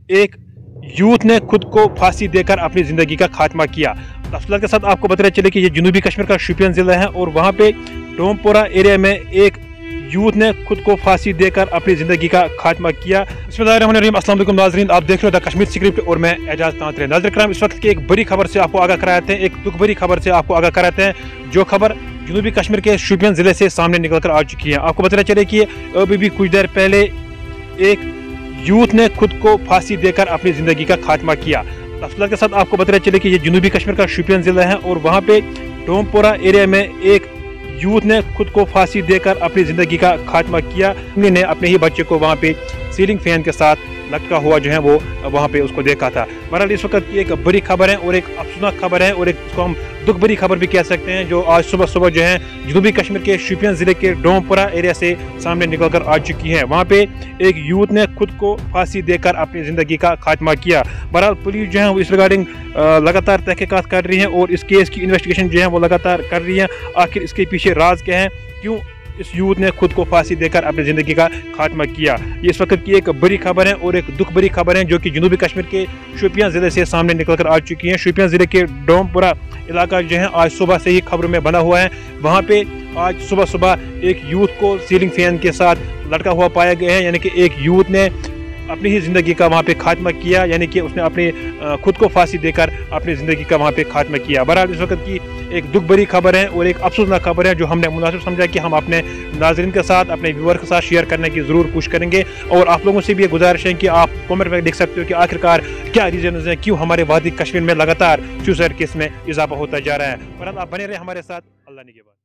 एक यूथ ने खुद को फांसी देकर अपनी ज़िंदगी का खात्मा किया। तफसीलात के साथ आपको बताते चले कि ये जनूबी कश्मीर का शोपियान ज़िला है और वहाँ पे डोमपोरा एरिया में एक यूथ ने खुद को फांसी देकर अपनी ज़िंदगी का खात्मा किया। बिस्मिल्लाहिर्रहमानिर्रहीम, अस्सलाम वालेकुम नाज़रीन, आप देख रहे हो द कश्मीर स्क्रिप्ट और मैं एजाज तांतरे। नाज़रीन करम, इस वक्त की एक बड़ी खबर से आपको आगाह कराते हैं, एक दुख भरी खबर से आपको आगाह कराते हैं, जो खबर जनूबी कश्मीर के शोपियान ज़िले से सामने निकल कर आ चुकी है। आपको बताते चले कि अभी भी कुछ देर पहले एक यूथ ने खुद को फांसी देकर अपनी ज़िंदगी का खात्मा किया। तफसीलात के साथ आपको बताते चले कि ये जनूबी कश्मीर का शोपियान ज़िला है और वहाँ पे डोमपोरा एरिया में एक यूथ ने खुद को फांसी देकर अपनी ज़िंदगी का खात्मा किया। ने अपने ही बच्चे को वहाँ पे सीलिंग फैन के साथ लटका हुआ जो है वो वहाँ पे उसको देखा था। बहरहाल इस वक्त की एक बड़ी खबर है और एक अफसोसनाक खबर है और एक इसको हम दुख भरी खबर भी कह सकते हैं, जो आज सुबह सुबह जो है जनूबी कश्मीर के शोपियान ज़िले के डोमपोरा एरिया से सामने निकल कर आ चुकी है। वहाँ पे एक यूथ ने खुद को फांसी देकर अपनी ज़िंदगी का खात्मा किया। बहरहाल पुलिस जो है वो इस रिगार्डिंग लगातार तहकीकात कर रही है और इस केस की इन्वेस्टिगेशन जो है वो लगातार कर रही है। आखिर इसके पीछे राज क्या है, क्यों इस यूथ ने खुद को फांसी देकर अपनी ज़िंदगी का खात्मा किया, ये इस वक्त की एक बड़ी खबर है और एक दुख भरी खबर है, जो कि जनूबी कश्मीर के शोपियान ज़िले से सामने निकल कर आ चुकी है। शोपियान ज़िले के डोमपुरा इलाका जो है आज सुबह से ही खबरों में बना हुआ है। वहाँ पे आज सुबह सुबह एक यूथ को सीलिंग फैन के साथ लटका हुआ पाया गया है, यानी कि एक यूथ ने अपनी ही ज़िंदगी का वहाँ पे खात्मा किया, यानी कि उसने अपने खुद को फांसी देकर अपनी ज़िंदगी का वहाँ पे खात्मा किया। बहरहाल इस वक्त की एक दुख भरी खबर है और एक अफसोसनाक खबर है, जो हमने मुनासिब समझा कि हम अपने नाज़रीन के साथ, अपने व्यूअर के साथ शेयर करने की ज़रूर कोशिश करेंगे। और आप लोगों से भी ये गुजारिश है कि आप कमेंट में देख सकते हो कि आखिरकार क्या रीज़न है, क्यों हमारे वादी कश्मीर में लगातार सुसाइड केस में इजाफा होता जा रहा है। बहरहाल आप बने रहे हमारे साथ। अल्लाह निगहबान।